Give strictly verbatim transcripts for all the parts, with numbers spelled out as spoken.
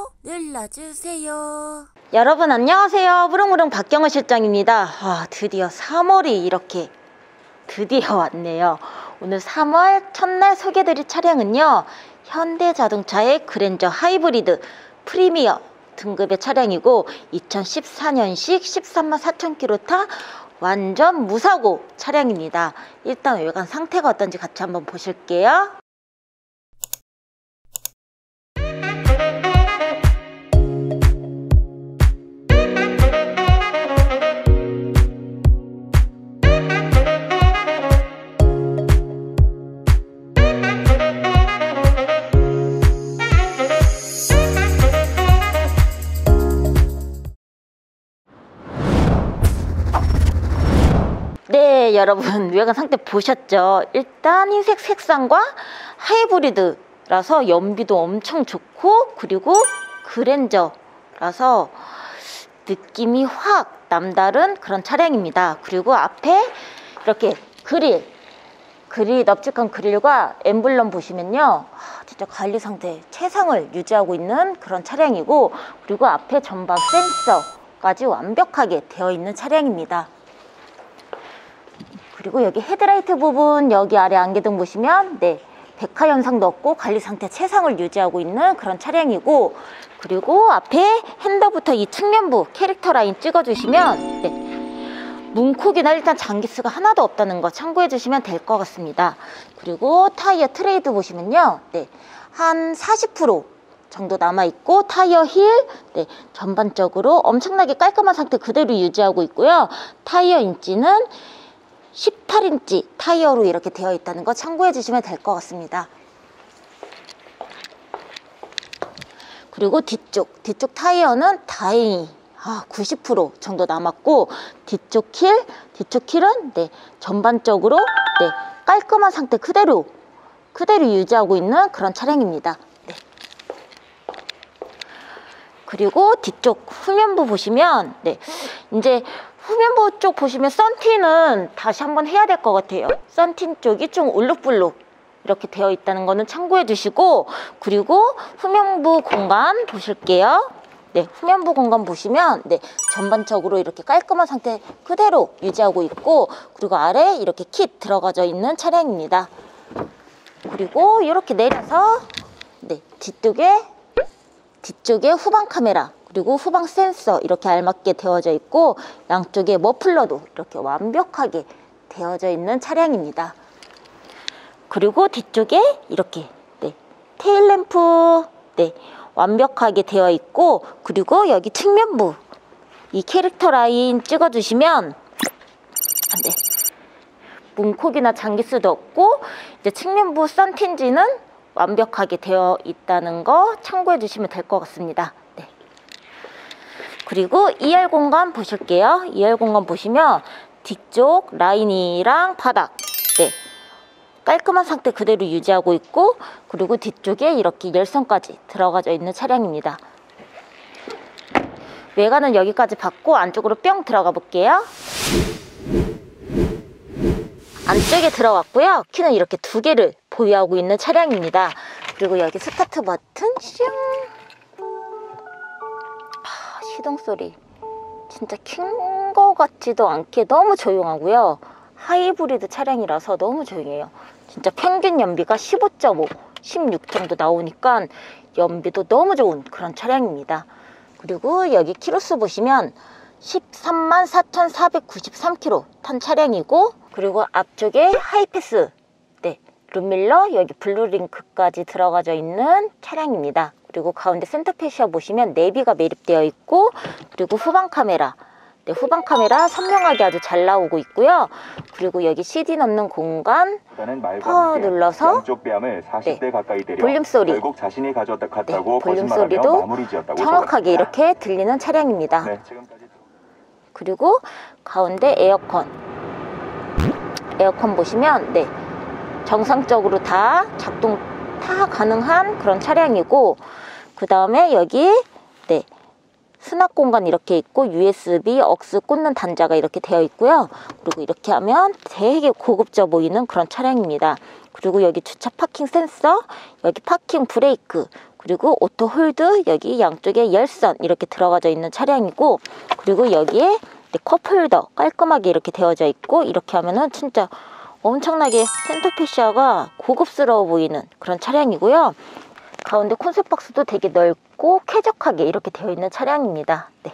눌러주세요. 여러분 안녕하세요. 부릉부릉 박경호 실장입니다. 아, 드디어 삼월이 이렇게 드디어 왔네요. 오늘 삼월 첫날 소개드릴 차량은요, 현대자동차의 그랜저 하이브리드 프리미어 등급의 차량이고 이천십사년식 십삼만 사천 킬로미터 타 완전 무사고 차량입니다. 일단 외관 상태가 어떤지 같이 한번 보실게요. 네, 여러분 외관 상태 보셨죠? 일단 흰색 색상과 하이브리드라서 연비도 엄청 좋고, 그리고 그랜저라서 느낌이 확 남다른 그런 차량입니다. 그리고 앞에 이렇게 그릴 그릴 넓직한 그릴과 엠블럼 보시면요, 진짜 관리 상태 최상을 유지하고 있는 그런 차량이고, 그리고 앞에 전방 센서까지 완벽하게 되어 있는 차량입니다. 그리고 여기 헤드라이트 부분, 여기 아래 안개등 보시면 네, 백화 현상도 없고 관리 상태 최상을 유지하고 있는 그런 차량이고, 그리고 앞에 핸더부터 이 측면부 캐릭터 라인 찍어주시면 네, 문콕이나 일단 장기스가 하나도 없다는 거 참고해 주시면 될 것 같습니다. 그리고 타이어 트레이드 보시면요, 네, 한 사십 퍼센트 정도 남아있고, 타이어 힐 네, 전반적으로 엄청나게 깔끔한 상태 그대로 유지하고 있고요. 타이어 인치는 십팔 인치 타이어로 이렇게 되어 있다는 거 참고해 주시면 될 것 같습니다. 그리고 뒤쪽 뒤쪽 타이어는 다행히 아, 구십 퍼센트 정도 남았고, 뒤쪽 킬 뒤쪽 킬은 네, 전반적으로 네, 깔끔한 상태 그대로 그대로 유지하고 있는 그런 차량입니다. 네. 그리고 뒤쪽 후면부 보시면 네, 이제 후면부 쪽 보시면 썬팅은 다시 한번 해야 될 것 같아요. 썬팅 쪽이 좀 울룩불룩 이렇게 되어 있다는 거는 참고해 주시고, 그리고 후면부 공간 보실게요. 네, 후면부 공간 보시면 네, 전반적으로 이렇게 깔끔한 상태 그대로 유지하고 있고, 그리고 아래 이렇게 킷 들어가져 있는 차량입니다. 그리고 이렇게 내려서 네, 뒤쪽에 뒤쪽에 후방 카메라, 그리고 후방 센서 이렇게 알맞게 되어져 있고, 양쪽에 머플러도 이렇게 완벽하게 되어져 있는 차량입니다. 그리고 뒤쪽에 이렇게 네, 테일램프 네, 완벽하게 되어 있고, 그리고 여기 측면부 이 캐릭터 라인 찍어주시면 네, 문콕이나 장기스도 없고, 이제 측면부 썬틴지는 완벽하게 되어 있다는 거 참고해 주시면 될 것 같습니다. 네. 그리고 이알 공간 보실게요. 이알 공간 보시면 뒤쪽 라인이랑 바닥 네, 깔끔한 상태 그대로 유지하고 있고, 그리고 뒤쪽에 이렇게 열선까지 들어가져 있는 차량입니다. 외관은 여기까지 봤고, 안쪽으로 뿅 들어가 볼게요. 안쪽에 들어왔고요. 키는 이렇게 두 개를 보유하고 있는 차량입니다. 그리고 여기 스타트 버튼 슝, 아, 시동 소리 진짜 킨 거 같지도 않게 너무 조용하고요. 하이브리드 차량이라서 너무 조용해요. 진짜 평균 연비가 십오 점 오, 십육 정도 나오니까 연비도 너무 좋은 그런 차량입니다. 그리고 여기 키로수 보시면 십삼만 사천사백구십삼 킬로미터 탄 차량이고, 그리고 앞쪽에 하이패스 네, 룸밀러, 여기 블루링크까지 들어가져 있는 차량입니다. 그리고 가운데 센터페시아 보시면 내비가 매립되어 있고, 그리고 후방 카메라 네, 후방 카메라 선명하게 아주 잘 나오고 있고요. 그리고 여기 씨디 넣는 공간 파워 눌러서 네, 볼륨 소리 결국 자신이 가져왔다 네, 볼륨 소리도 정확하게 이렇게 들리는 차량입니다. 네, 그리고 가운데 에어컨 에어컨 보시면 네, 정상적으로 다 작동 다 가능한 그런 차량이고, 그 다음에 여기 네, 수납 공간 이렇게 있고, 유에스비, 억스 꽂는 단자가 이렇게 되어 있고요. 그리고 이렇게 하면 되게 고급져 보이는 그런 차량입니다. 그리고 여기 주차 파킹 센서, 여기 파킹 브레이크, 그리고 오토 홀드, 여기 양쪽에 열선 이렇게 들어가져 있는 차량이고, 그리고 여기에 컵홀더 깔끔하게 이렇게 되어져 있고, 이렇게 하면은 진짜 엄청나게 센터 패시아가 고급스러워 보이는 그런 차량이고요. 가운데 콘솔 박스도 되게 넓고 쾌적하게 이렇게 되어 있는 차량입니다. 네.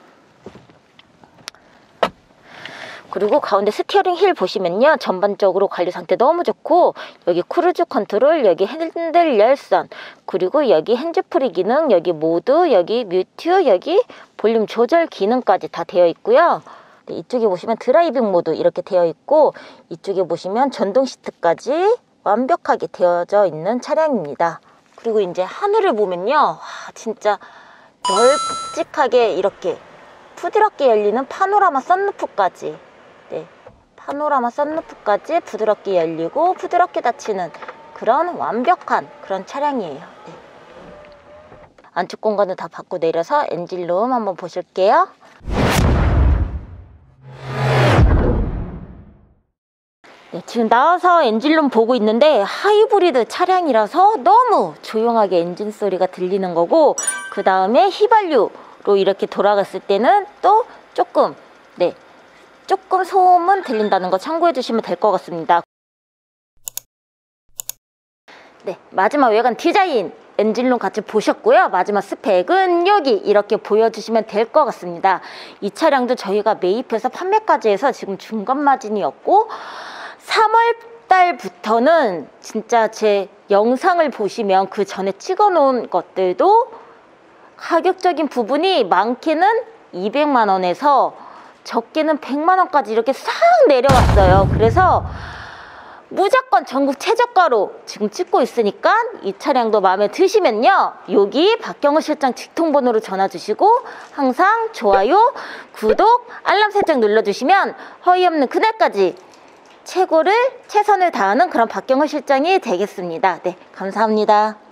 그리고 가운데 스티어링 휠 보시면요, 전반적으로 관리 상태 너무 좋고, 여기 크루즈 컨트롤, 여기 핸들 열선, 그리고 여기 핸즈프리 기능, 여기 모드, 여기 뮤트, 여기 볼륨 조절 기능까지 다 되어 있고요. 네, 이쪽에 보시면 드라이빙 모드 이렇게 되어 있고, 이쪽에 보시면 전동 시트까지 완벽하게 되어져 있는 차량입니다. 그리고 이제 하늘을 보면요, 와, 진짜 널찍하게 이렇게 부드럽게 열리는 파노라마 썬루프까지, 네, 파노라마 썬루프까지 부드럽게 열리고 부드럽게 닫히는 그런 완벽한 그런 차량이에요. 네. 안쪽 공간을 다 받고 내려서 엔진룸 한번 보실게요. 네, 지금 나와서 엔진룸 보고 있는데 하이브리드 차량이라서 너무 조용하게 엔진 소리가 들리는 거고, 그 다음에 휘발유로 이렇게 돌아갔을 때는 또 조금 네 조금 소음은 들린다는 거 참고해 주시면 될 것 같습니다. 네, 마지막 외관 디자인 엔진룸 같이 보셨고요. 마지막 스펙은 여기 이렇게 보여주시면 될 것 같습니다. 이 차량도 저희가 매입해서 판매까지 해서 지금 중간 마진이었고, 삼월 달부터는 진짜 제 영상을 보시면 그 전에 찍어 놓은 것들도 가격적인 부분이 많게는 이백만 원에서 적게는 백만 원까지 이렇게 싹 내려왔어요. 그래서 무조건 전국 최저가로 지금 찍고 있으니까 이 차량도 마음에 드시면요, 여기 박경호 실장 직통번호로 전화 주시고 항상 좋아요, 구독, 알람 설정 눌러주시면 허위 없는 그날까지 최고를 최선을 다하는 그런 박경호 실장이 되겠습니다. 네, 감사합니다.